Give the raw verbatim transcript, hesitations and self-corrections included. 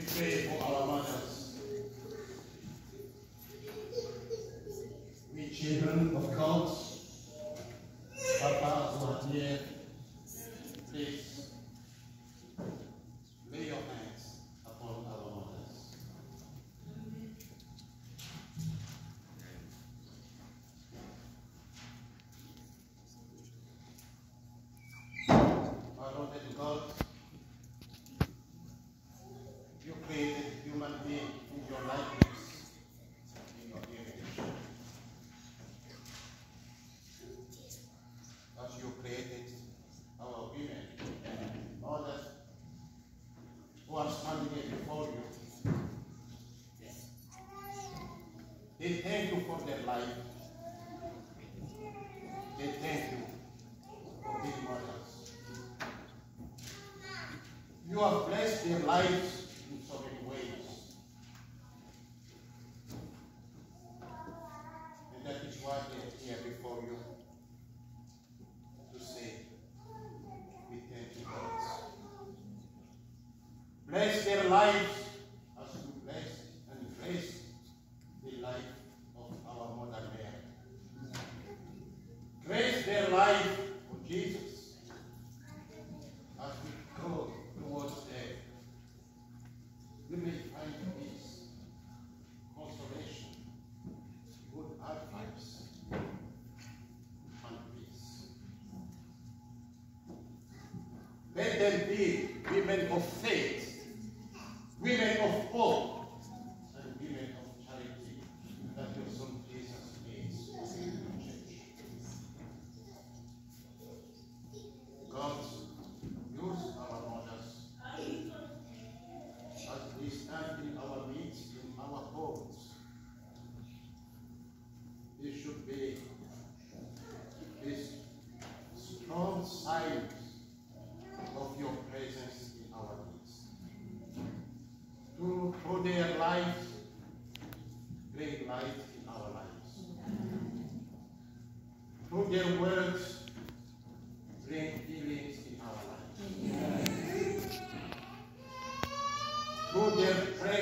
pray for our mothers. We children of God, Papa who are here, please lay your hands upon our mothers. Our Lord and God, you created human being in your likeness, in your image. As you created our women and mothers who are standing here before you, they thank you for their life. They thank you for being mothers. You have blessed their lives in so many ways. And that is why they are here before you to say, we thank you, God. Bless their lives as you bless and grace the life of our Mother Mary. Grace their life for Jesus as we go towards them. We may find peace, consolation, good advice, and peace. Let them be women of faith, women of hope, and women of charity that your Son Jesus is in the church. God, use our mothers as we stand in our midst, in our homes. It should be this strong sign of your presence in our midst. To, through their lives, bring light in our lives. Through their words, bring healings in our lives. Through their prayer,